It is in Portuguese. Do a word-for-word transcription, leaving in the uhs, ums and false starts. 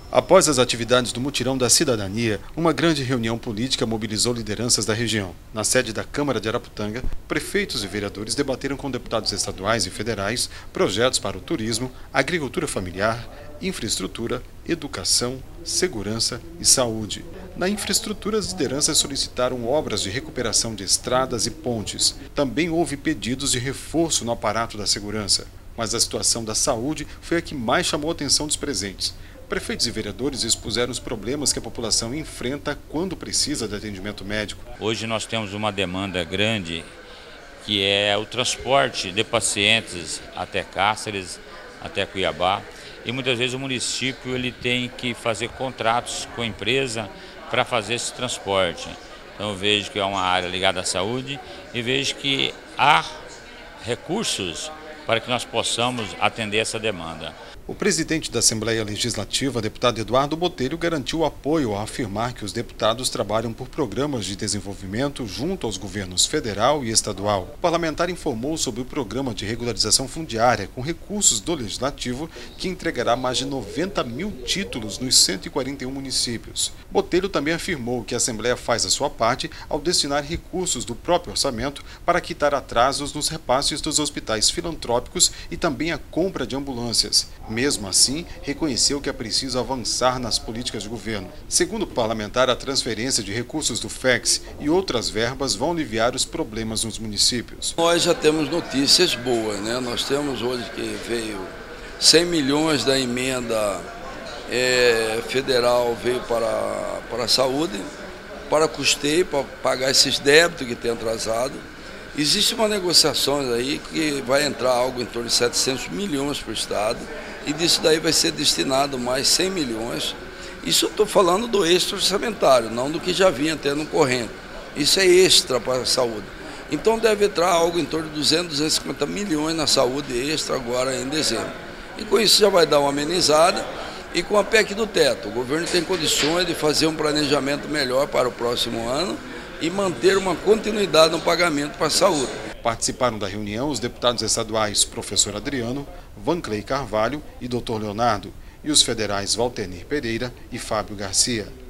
Após as atividades do Mutirão da Cidadania, uma grande reunião política mobilizou lideranças da região. Na sede da Câmara de Araputanga, prefeitos e vereadores debateram com deputados estaduais e federais projetos para o turismo, agricultura familiar, infraestrutura, educação, segurança e saúde. Na infraestrutura, as lideranças solicitaram obras de recuperação de estradas e pontes. Também houve pedidos de reforço no aparato da segurança. Mas a situação da saúde foi a que mais chamou a atenção dos presentes. Prefeitos e vereadores expuseram os problemas que a população enfrenta quando precisa de atendimento médico. Hoje nós temos uma demanda grande, que é o transporte de pacientes até Cáceres, até Cuiabá. E muitas vezes o município ele tem que fazer contratos com a empresa para fazer esse transporte. Então eu vejo que é uma área ligada à saúde e vejo que há recursos para que nós possamos atender essa demanda. O presidente da Assembleia Legislativa, deputado Eduardo Botelho, garantiu apoio ao afirmar que os deputados trabalham por programas de desenvolvimento junto aos governos federal e estadual. O parlamentar informou sobre o programa de regularização fundiária com recursos do Legislativo, que entregará mais de noventa mil títulos nos cento e quarenta e um municípios. Botelho também afirmou que a Assembleia faz a sua parte ao destinar recursos do próprio orçamento para quitar atrasos nos repasses dos hospitais filantrópicos e também a compra de ambulâncias. Mesmo assim, reconheceu que é preciso avançar nas políticas de governo. Segundo o parlamentar, a transferência de recursos do F E X e outras verbas vão aliviar os problemas nos municípios. Nós já temos notícias boas, né? Nós temos hoje que veio cem milhões da emenda é, federal veio para, para a saúde, para custeio, para pagar esses débitos que tem atrasado. Existe uma negociação aí que vai entrar algo em torno de setecentos milhões para o Estado e disso daí vai ser destinado mais cem milhões. Isso eu estou falando do extra orçamentário, não do que já vinha tendo corrente. Isso é extra para a saúde. Então deve entrar algo em torno de duzentos, duzentos e cinquenta milhões na saúde extra agora em dezembro. E com isso já vai dar uma amenizada. E com a P E C do teto, o governo tem condições de fazer um planejamento melhor para o próximo ano e manter uma continuidade no pagamento para a saúde. Participaram da reunião os deputados estaduais professor Adriano, Vanclei Carvalho e doutor Leonardo, e os federais Valtenir Pereira e Fábio Garcia.